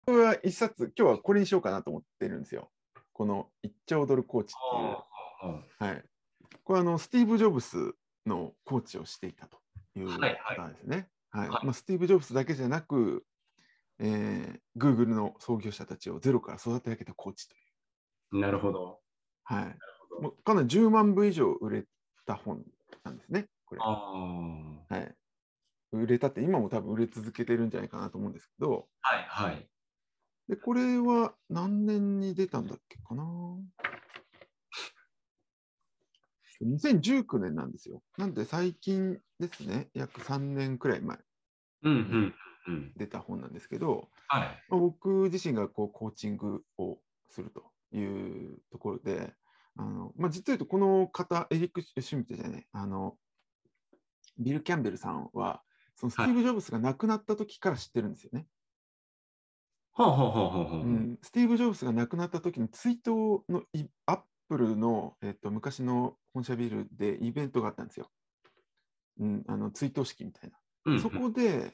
僕は一冊、今日はこれにしようかなと思ってるんですよ。この1兆ドルコーチっていう。はい。これはスティーブ・ジョブスのコーチをしていたというはいはい。 方ですね。はい。 はまあ、スティーブ・ジョブスだけじゃなく、Google の創業者たちをゼロから育て上げたコーチという。 い。なるほど。 はい。 なるほど。 もうかなり10万部以上売れた本なんですね、これ。 あはい。売れたって、今も多分売れ続けてるんじゃないかなと思うんですけど、 あ。はいはい。 で、これは何年に出たんだっけかな。2019年なんですよ。なんで最近ですね、約3年くらい前うんうにんうん。 出た本なんですけど、 はい。 まあ、僕自身がこうコーチングをするというところで、まあ、実は言うとこの方、エリック・シュミットじゃない、ビル・キャンベルさんは、そのスティーブ・はい。 ジョブスが亡くなった時から知ってるんですよね。 ほうほうほうほうほうほう。 うん、スティーブ・ジョブスが亡くなった時に追悼のアップルの、昔の本社ビルでイベントがあったんですよ。うん、追悼式みたいな。でそうんうん。 こで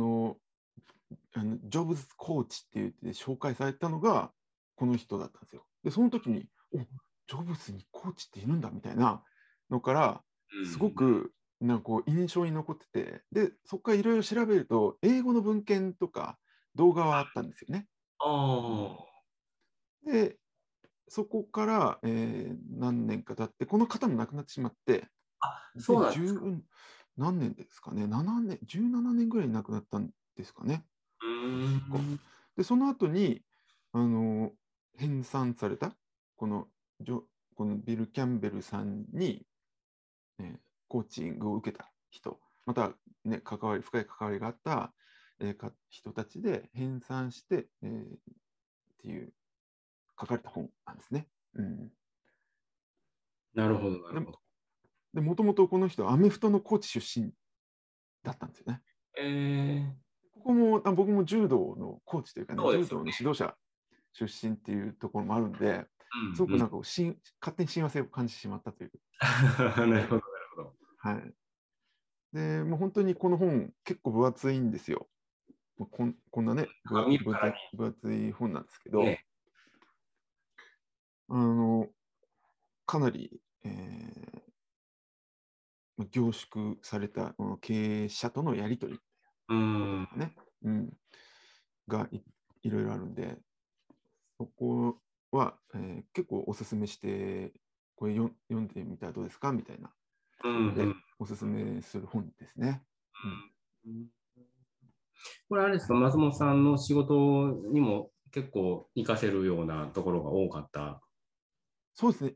ジョブズコーチって言って紹介されたのがこの人だったんですよ。で、その時に、ジョブズにコーチっているんだみたいなのから、すごうん。 くなんかこう印象に残ってて、で、そこからいろいろ調べると、英語の文献とか動画はあったんですよね。うん、 あで、そこから、何年か経って、この方も亡くなってしまって、 あ。あ、そうなんですか。 2010何年ですかね、7年、17年ぐらいに亡くなったんですかね。 うー確か。 ん。 で、その後に、あの、編纂された、このこのビル・キャンベルさんに、コーチングを受けた人、また、ね、深い関わりがあった、人たちで編纂して、っていう書かれた本なんですね。うん、 なるほど、なるで、 ほど。 もともとこの人はアメフトのコーチ出身だったんですよね。ここも、僕も柔道のコーチというかね、柔道のそうですよね。 指導者出身っていうところもあるんで、すごうんうん。 くなんか勝手に親和性を感じてしまったというなるほど、なることで、 ほど。 はい。で、もう本当にこの本結構分厚いんですよ。こんなね、 見るから分厚い本なんですけにね。 ど、あの、かなり、凝縮された経営者とのやり取りうーこととかん。 ね、うん、がいろいろあるんで、そこは、結構おすすめして、これ読んでみたらどうですかみたいなうんうん。 ことでおすすめする本ですね。うん、 うん。これあれですか、松本さんの仕事にも結構活かせるようなところが多かった。 そうですね。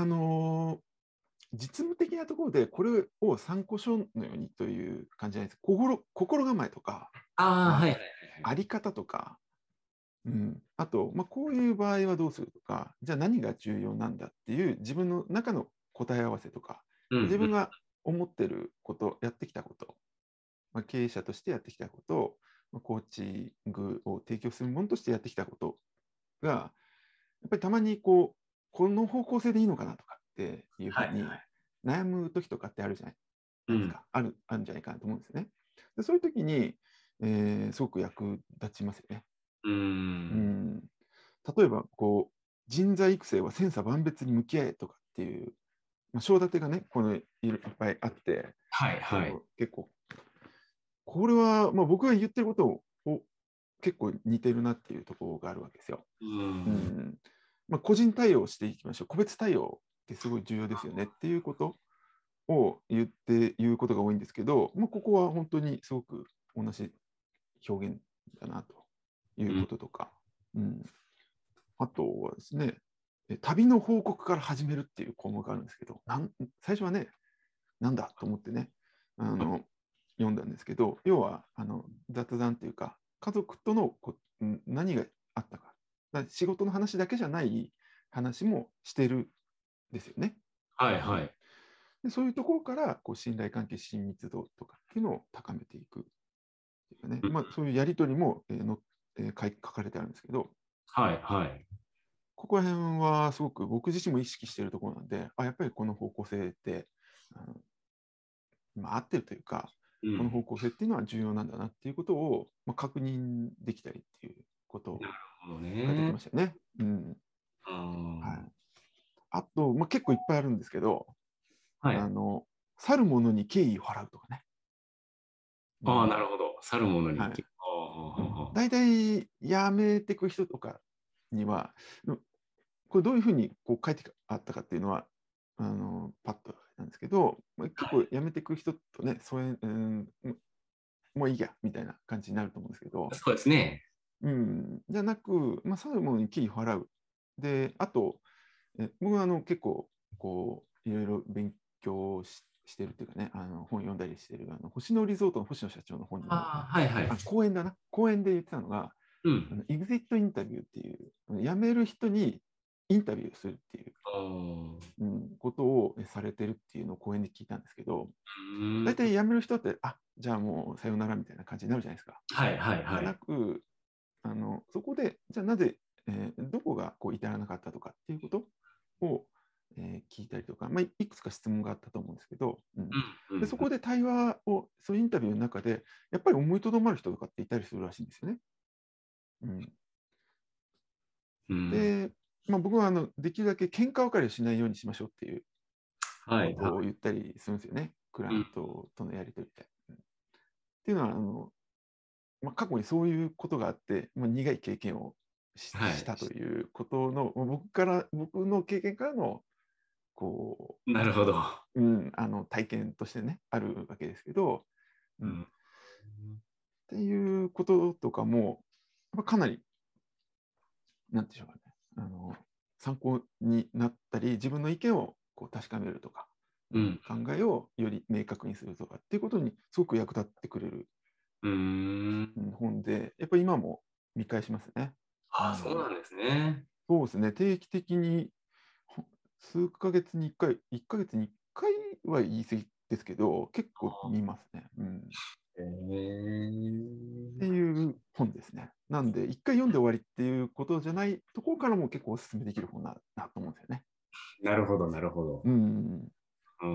実務的なところでこれを参考書のようにという感じじゃないです。心構えとか、 ああ、はいはいはいはい。 あり方とか、うん、あと、まあ、こういう場合はどうするとか、じゃあ何が重要なんだっていう自分の中の答え合わせとか、 うんうん。 自分が思ってること、やってきたこと、まあ、経営者としてやってきたことを、まあ、コーチングを提供するものとしてやってきたことが、やっぱりたまにこの方向性でいいのかなとかっていうふはい。 うに悩む時とかってあるじゃないですうん。 か。あるんじゃないかなと思うんですよね。でそういう時に、すごく役立ちますよね。 うーん。 うん、例えば、人材育成は千差万別に向き合えとかっていう、まあ、章立てがね、いっぱいあって、 はいはい。 結構、これは、まあ、僕が言ってることを結構似てるなっていうところがあるわけですよ。 うーん。 うん。まあ、個人対応していきましょう。個別対応ってすごい重要ですよねっていうことを言うことが多いんですけど、まあ、ここは本当にすごく同じ表現だなといううん。 こととか、うん、あとはですね、旅の報告から始めるっていう項目があるんですけど、最初はね、なんだと思ってね、読んだんですけど、要は雑談っていうか、家族との何があったか、仕事の話だけじゃない話もしてるんですよね。うん、 はいはい。 でそういうところから信頼関係、親密度とかっていうのを高めていくっていうかね、 うん。 まあ、そういうやり取りも、書かれてあるんですけど、 はいはい。 ここら辺はすごく僕自身も意識しているところなんで、やっぱりこの方向性ってあの、まあ、合ってるというか、 うん。 この方向性っていうのは重要なんだなっていうことを、まあ、確認できたりっていう。 ことなるほどが出てね。 ましたよね。 あはい、 ーあと、結構いっぱいあるんですけど、 はい。 去る者に敬意を払うとかね。 ああ、なるほど。去る者に。 はい、 あ大体辞めていく人とかには、これどういうふうにこう書いてあったかっていうのは、パッとなんですけど、結構辞めていく人とね、もういいやみたいな感じになると思うんですけど、 そうですね。 じゃなく、去る者に敬意を払う。で、あと、僕は結構いろいろ勉強してるっていうかね、本読んだりしてる星野リゾートの星野社長の本にも、 ああ、はいはい。 講演だな、講演で言ってたのが、 うん。 エグジットインタビューっていう、辞める人にインタビューするっていう、 あーことをされてるっていうのを講演で聞いたんですけど、 うーん。 大体辞める人って、じゃあもうさよならみたいな感じになるじゃないですか。 はいはいじゃなはい。 く、そこで、じゃあなぜ、どこが至らなかったとかっていうことを、聞いたりとか、いくつか質問があったと思うんですけど、 うんうんでそこで対話を、そういうインタビューの中で、やっぱり思いとどまる人とかっていたりするらしいんですよね。うん、 うん。うん。 で、僕はできるだけ喧嘩別れをしないようにしましょうっていうことはいはを言ったりするんですよね、クライい。うん。 アントとのやり取りで。っていうのは過去にそういうことがあって、苦い経験をはい。 したということの、僕の経験からのこなるほど。 体験としてね、あるわけですけど、っうん。 ていうこととかも、かなり、なんでしょうかね、参考になったり、自分の意見を確かめるとか、 うん。 考えをより明確にするとかっていうことにすごく役立ってくれる、 うーん。 本で、やっぱり今も見返しますね。 ああ、そうなんですね。 そうですね、定期的に数ヶ月に1回、1ヶ月に1回は言い過ぎですけど、結構見ますね。 へえ。 っていう本ですね。なんで、1回読んで終わりっていうことじゃないところからも結構お勧めできる本だなと思うんですよね。 なるほど、なるほど。 うん、 うん。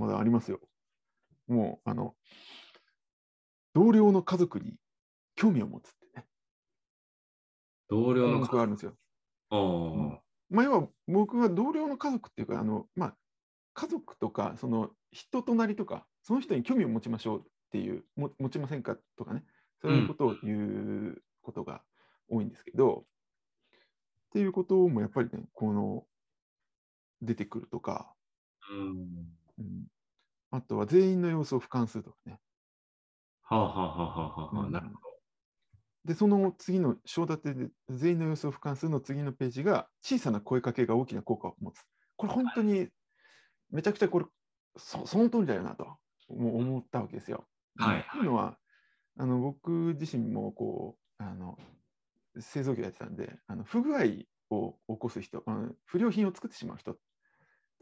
まだまだありますよ。もう、同僚の家族に興味を持つってね、項同僚の家目があるんですよ。うん族。あ要は僕は同僚の家族っていうか、家族とか、その人となりとか、その人に興味を持ちましょうっていう、持ちませんかとかね、そあ。うん。 ういうことを言うことが多いんですけど、っていうこともやっぱりね、出てくるとか、 うん。 うん、あとは全員の様子を俯瞰するとかね。 はあはあはあはあはあ。なるうん、で、その次の章立てで、全員の様子を俯瞰するの次のページが、小さな声かけが大きな効果を持つ。これ本当にめちゃくちゃその通りだよなと思ったわけですよ。 はい。 っていうのは、僕自身も製造業やってたんで、不具合を起こす人、不良品を作ってしまう人って、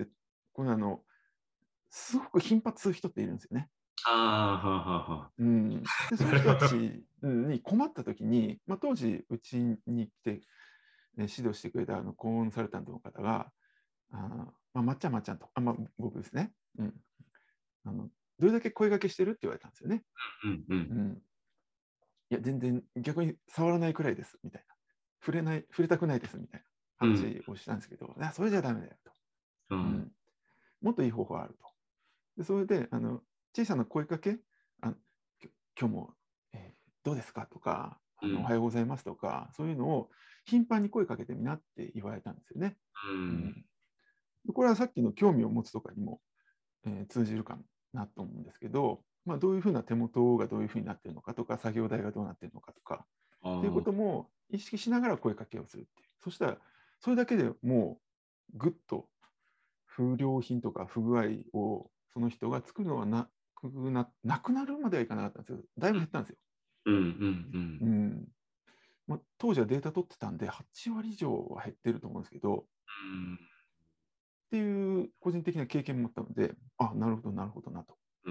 これすごく頻発する人っているんですよね。 ああ、はあはあはで、 あ。 そういう人たなるほど。 ちに困った時に、当時うちに来て、指導してくれたコンサルタントの方が、まっちゃんまっちゃんと、僕ですね、どれだけ声掛けしてるって言われたんですよね。 うんうん。 いや、全然逆に触らないくらいですみたいな。触れたくないですみたいなうん。 話をしたんですけど、それじゃダメだよと。 うん。 うん、もっといい方法あると。でそれで小さな声かけ、あ今日も、どうですかとか、おうん。 はようございますとか、そういうのを頻繁に声かけてみなって言われたんですよね。 うん。 これはさっきの興味を持つとかにも、通じるかなと思うんですけど、どういうふうな手元がどういうふうになっているのかとか、作業台がどうなっているのかとか、っていうああ。 ことも意識しながら声かけをするっていう。そしたら、それだけでもう、ぐっと不良品とか不具合をその人が作るのはなくなるまではいかなかったんですけど、だいぶ減ったんですよ。 うんうんうん当時はデータ取ってたんで、8割以上は減ってると思うんですけど、 うん。 っていう個人的な経験もあったので、なるほど、なるほどなとうん。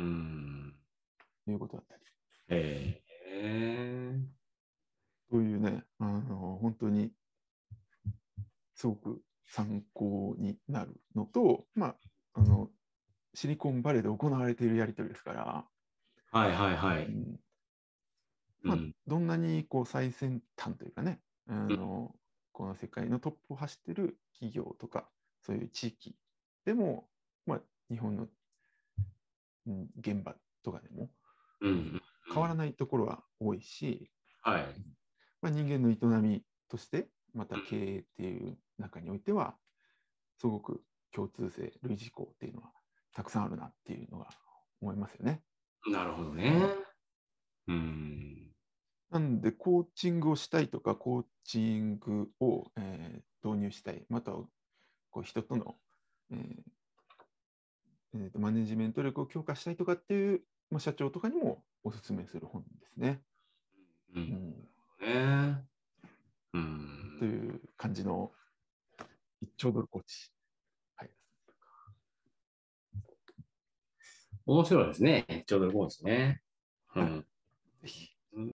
いうことだったり。 ええ。 というね、本当にすごく参考になるのと、シリコンバレーで行われているやり取りですから、 はいはいはい。 うんうん。 どんなに最先端というかね、 この世界のトップを走ってる企業とか、そういう地域でも、日本の、現場とかでも、変わらないところは多いし、 はい。 人間の営みとして、また経営っていう中においては、すごく共通性、類似項っていうのはたくさんあるなっていうのが思いますよね。 なるほどね。 なんで、コーチングをしたいとか、コーチングを、導入したい、またはこう人との、マネジメント力を強化したいとかっていう、社長とかにもお勧めする本ですね。という感じの1兆ドルコーチ。はい、 面白いですね。ちょうどこうですね。 ぜひ